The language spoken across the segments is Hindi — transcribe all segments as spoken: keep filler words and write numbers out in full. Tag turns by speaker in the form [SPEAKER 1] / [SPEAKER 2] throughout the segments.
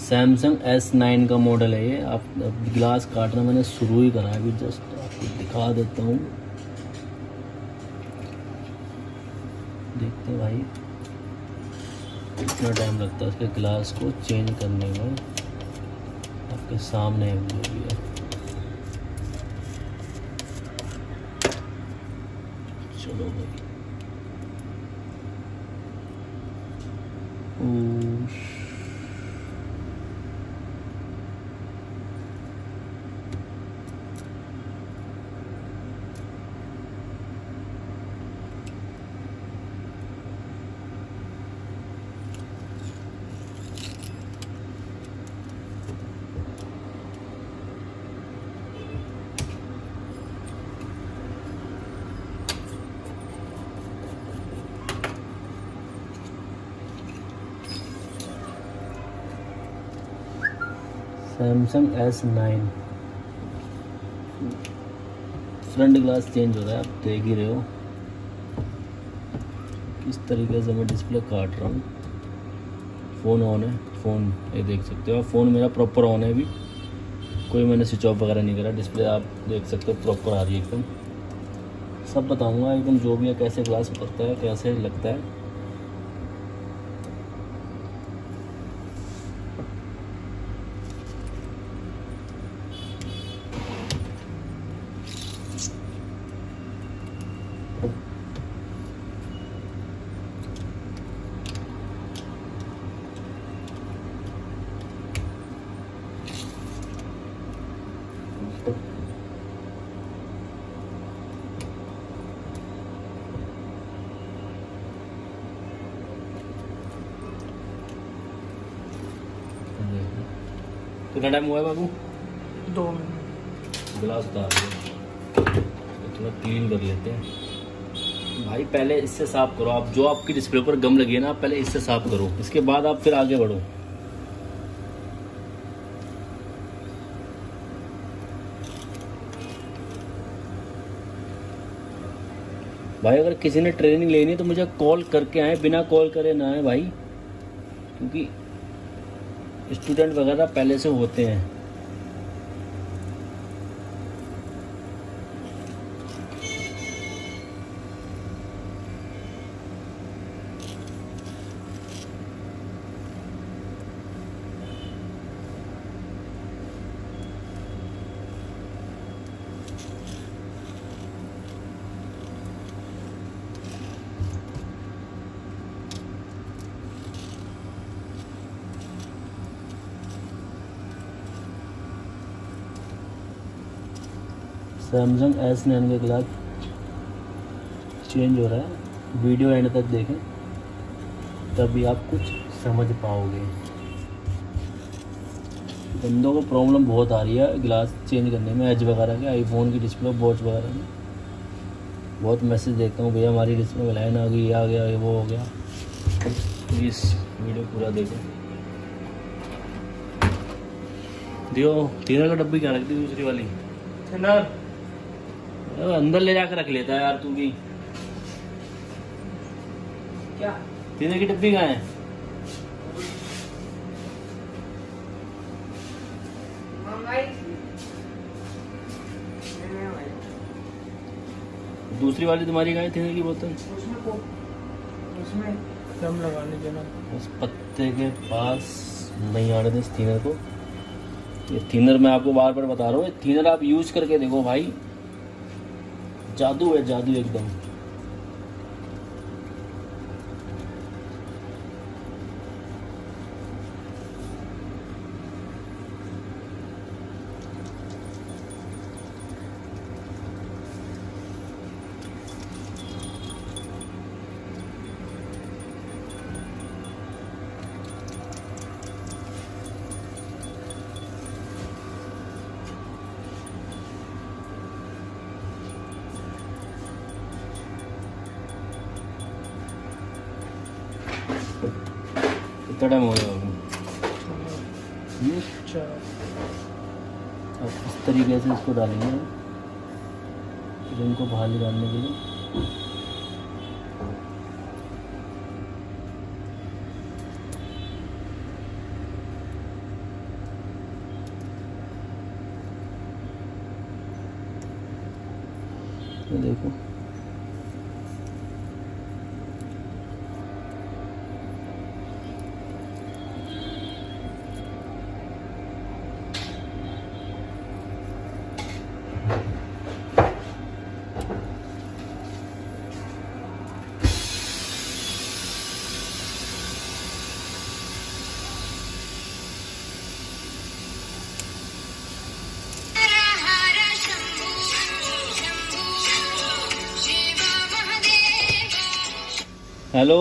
[SPEAKER 1] सैमसंग एस नाइन का मॉडल है ये। आप ग्लास काटना मैंने शुरू ही करा है अभी, जस्ट आपको दिखा देता हूँ। देखते हैं भाई कितना टाइम लगता है उसके ग्लास को चेंज करने में। आपके सामने है जो भी है। चलो भाई Samsung S nine front glass change हो रहा है, आप देख ही रहे हो किस तरीके से मैं डिस्प्ले काट रहा हूँ। फ़ोन ऑन है, फ़ोन ये देख सकते हो आप, फ़ोन मेरा प्रॉपर ऑन है अभी, कोई मैंने स्विच ऑफ वगैरह नहीं करा। डिस्प्ले आप देख सकते हो प्रॉपर आ रही है एकदम। सब बताऊँगा एकदम जो भी है, कैसे ग्लास उतरता है, कैसे लगता है। कितना टाइम हुआ है बाबू?
[SPEAKER 2] दो मिनट।
[SPEAKER 1] गिलास उतार दिया, थोड़ा क्लीन कर लेते हैं भाई। पहले इससे साफ करो आप, जो आपकी डिस्प्ले पर गम लगी है ना, आप पहले इससे साफ करो, इसके बाद आप फिर आगे बढ़ो। भाई अगर किसी ने ट्रेनिंग लेनी है तो मुझे कॉल करके आए, बिना कॉल करे ना आए भाई, क्योंकि स्टूडेंट वगैरह पहले से होते हैं। सैमसंग एस नाइन का ग्लास चेंज हो रहा है, वीडियो एंड तक देखें तभी आप कुछ समझ पाओगे। बंदों को प्रॉब्लम बहुत आ रही है ग्लास चेंज करने में, एज वगैरह के, आईफोन की डिस्प्ले, वॉच वगैरह में बहुत मैसेज देखता हूँ, भैया हमारी डिस्प्ले में लाइन आ गई, आ गया, ये वो हो गया। प्लीज़ वीडियो पूरा देखो। दियो तीनर का डब्बी क्या रखती है दूसरी वाली?
[SPEAKER 2] थिनर
[SPEAKER 1] अंदर ले जाकर रख लेता है यार तू भी।
[SPEAKER 2] क्या
[SPEAKER 1] तीनर की डब्बी कहाँ है? दूसरी वाली तुम्हारी कहाँ है थिनर की बोतल?
[SPEAKER 2] उसमें को उसमें दम लगाने देना।
[SPEAKER 1] उस पत्ते के पास नहीं आने दे इस थिनर को। ये थिनर मैं आपको बार बार बता रहा हूँ, थिनर आप यूज करके देखो भाई, जादू है, जादू एकदम। कितना टाइम हो गया? अब इस तरीके से इसको डालेंगे, फिर इनको बाहर निकालने के लिए। ये देखो हेलो।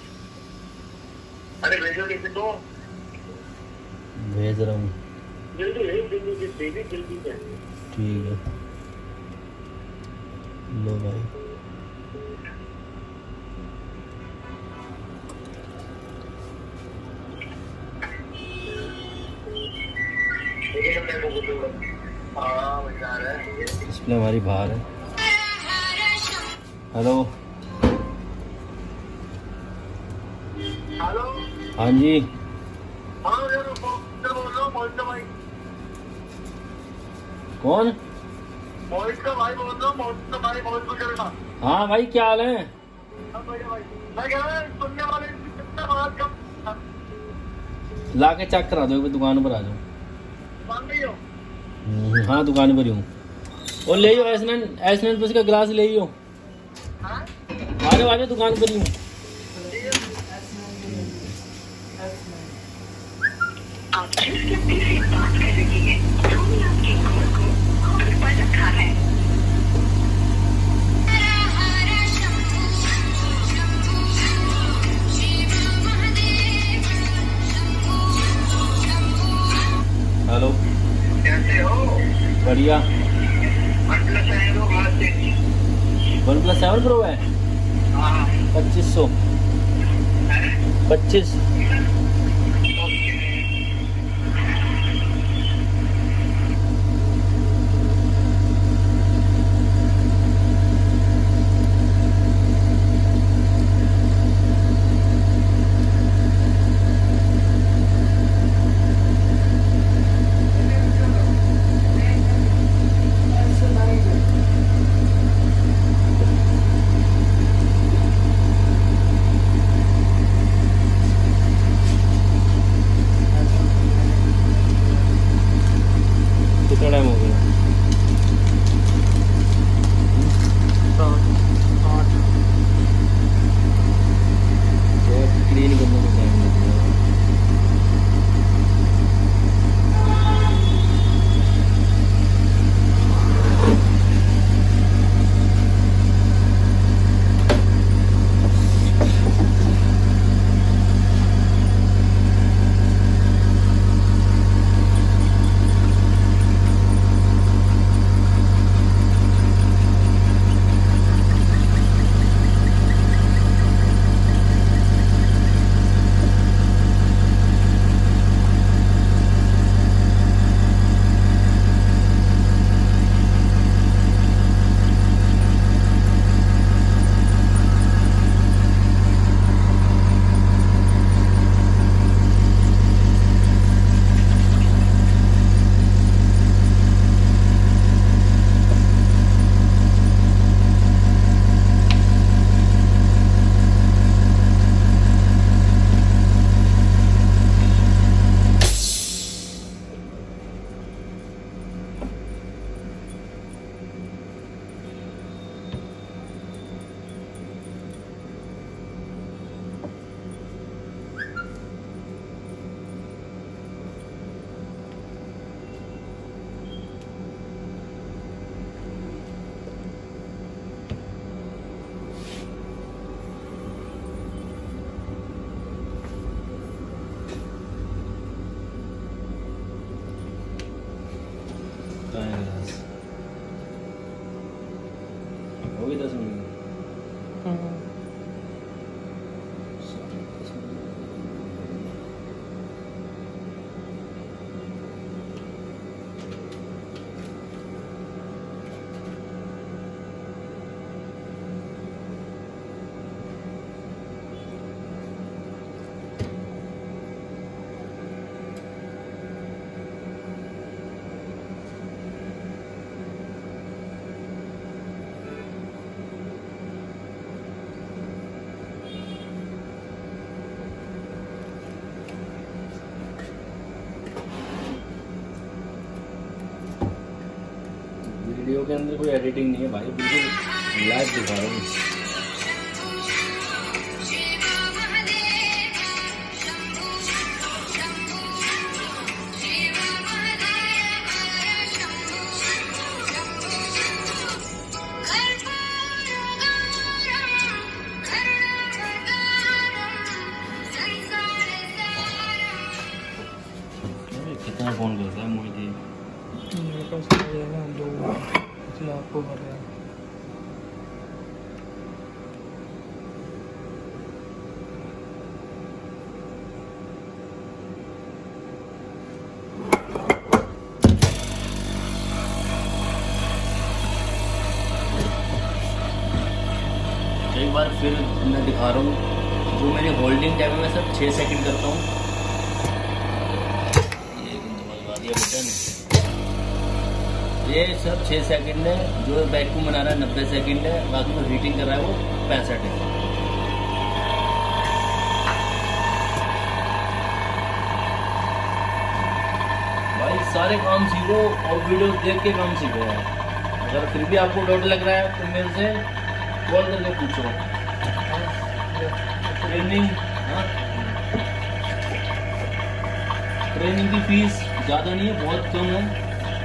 [SPEAKER 3] अरे भेजो किसी को।
[SPEAKER 1] भेज रहा हूँ।
[SPEAKER 3] जल्दी है, जल्दी जल्दी जल्दी है।
[SPEAKER 1] ठीक है लो भाई।
[SPEAKER 3] हाँ बता रहा है।
[SPEAKER 1] डिस्प्ले हमारी बाहर है। हेलो।
[SPEAKER 3] हेलो।
[SPEAKER 1] हाँ जी।
[SPEAKER 3] हाँ यार बोल रहा हूँ मोहित का भाई।
[SPEAKER 1] कौन?
[SPEAKER 3] मोहित का भाई बोल रहा हूँ, मोहित का भाई, मोहित को करेगा।
[SPEAKER 1] हाँ भाई क्या हाल है?
[SPEAKER 3] हाँ भाई भाई मैं कह रहा हूँ सुनने वाले कितना बात कम
[SPEAKER 1] ला के चेक करा दो, दुकान पर आ जाओ।
[SPEAKER 3] मान रही हो?
[SPEAKER 1] हम्म, हाँ दुकान पर ही हूँ। और ले जाओ S nine S nine plus का गिलास ले जाओ।
[SPEAKER 3] हाँ
[SPEAKER 1] आ जाओ आ जाओ दुकान पर ही हूँ।
[SPEAKER 4] आप जिस व्यक्ति से बात कर रही हैं उन्होंने आपके कॉल को होल्ड पर रखा है।
[SPEAKER 1] हेलो।
[SPEAKER 3] कैसे हो?
[SPEAKER 1] बढ़िया।
[SPEAKER 3] वन प्लस है दो हाथ से।
[SPEAKER 1] वन प्लस सेवन प्रो है
[SPEAKER 3] हाँ
[SPEAKER 1] पच्चीस सौ पच्चीस। कितना टाइम हो गया?
[SPEAKER 2] आठ।
[SPEAKER 1] तो क्लीन करने में टाइम लग गया। हो गई दस मिनट। वीडियो के अंदर कोई एडिटिंग नहीं है भाई, बिल्कुल लाइव दिखा रहा हूँ। कितना फोन करता है मुझे
[SPEAKER 2] मेरे पास है ना दो, इसलिए आपको कर रहा है।
[SPEAKER 1] एक बार फिर मैं दिखा रहा हूँ, जो मेरी होल्डिंग टाइम है मैं सब छः सेकंड करता हूँ। ये सब छः सेकंड है, जो वैक्यूम बना रहा है नब्बे सेकंड है, बाकी जो हीटिंग कर रहा है वो पैंसठ है। भाई सारे काम सीखो और वीडियो देख के काम सीखो यार। अगर फिर भी आपको डाउट लग रहा है तो मेरे से कॉल करके पूछो। ट्रेनिंग हाँ ट्रेनिंग की फीस ज़्यादा नहीं है, बहुत कम है।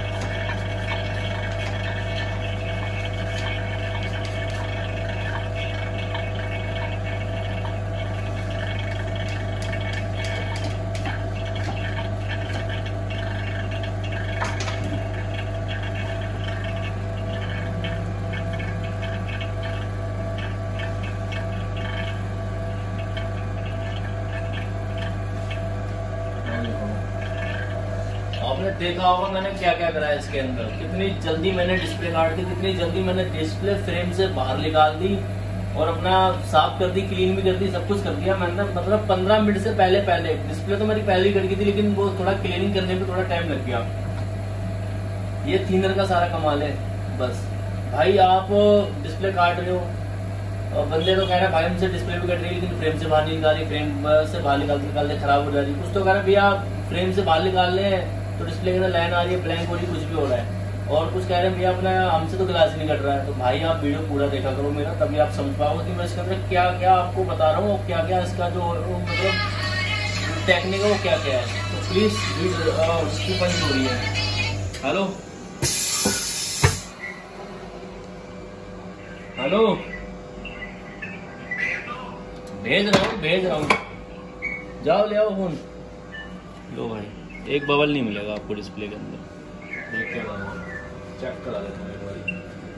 [SPEAKER 1] आपने देखा होगा मैंने क्या क्या करा है इसके अंदर, कितनी जल्दी मैंने डिस्प्ले काट दी, कितनी जल्दी मैंने डिस्प्ले फ्रेम से बाहर निकाल दी और अपना साफ कर दी, क्लीन भी कर दी, सब कुछ कर दिया मैंने। मतलब पंद्रह मिनट से पहले पहले डिस्प्ले तो मेरी पहले ही कट गई थी, लेकिन वो थोड़ा क्लीनिंग करने में थोड़ा टाइम लग गया। ये थिनर का सारा कमाल है। बस भाई आप डिस्प्ले काट रहे हो और बंदे तो कह रहे हैं भाई हमसे डिस्प्ले भी कट रही है लेकिन फ्रेम से बाहर नहीं निकाल रही, फ्रेम से बाहर निकालते निकालते खराब हो जा रही है। कुछ तो कह रहे भैया फ्रेम से बाहर निकाल ले तो डिस्प्ले के अंदर लाइन आ रही है, ब्लैंक हो रही है, कुछ भी हो रहा है। और कुछ कह रहे हैं भैया अपना हमसे तो ग्लास ही नहीं कट रहा है। तो भाई आप वीडियो पूरा देखा करो मेरा, तभी आप समझ पाओगे कि मैं इसके अंदर क्या क्या आपको बता रहा हूँ और क्या क्या इसका जो मतलब टेक्निक है वो क्या क्या है। तो प्लीज उसकी पंच हो रही है। हेलो हेलो भेज रहा हूँ भेज रहा हूँ जाओ ले आओ फोन। लो भाई एक बबल नहीं मिलेगा आपको डिस्प्ले के अंदर, देख के चेक करा देता हूँ एक बार।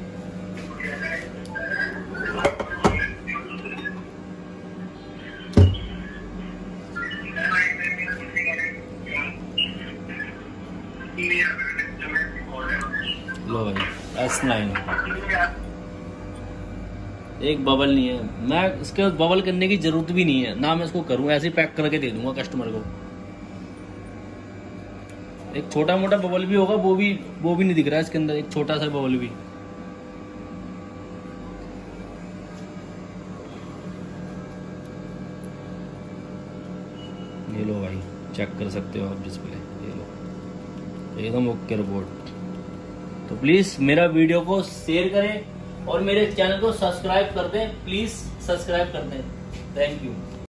[SPEAKER 1] लो भाई एस नाइन एक बबल नहीं है। मैं इसके बबल करने की जरूरत भी नहीं है ना, मैं इसको करूँ, ऐसे ही पैक करके दे दूंगा कस्टमर को। एक छोटा मोटा बबल भी होगा वो भी वो भी नहीं दिख रहा है इसके अंदर, एक छोटा सा बबल भी। ये लो भाई चेक कर सकते हो आप डिस्प्ले, ये लो एकदम ओके रिपोर्ट। तो प्लीज मेरा वीडियो को शेयर करें और मेरे चैनल को सब्सक्राइब कर दें, प्लीज सब्सक्राइब कर दें। Thank you.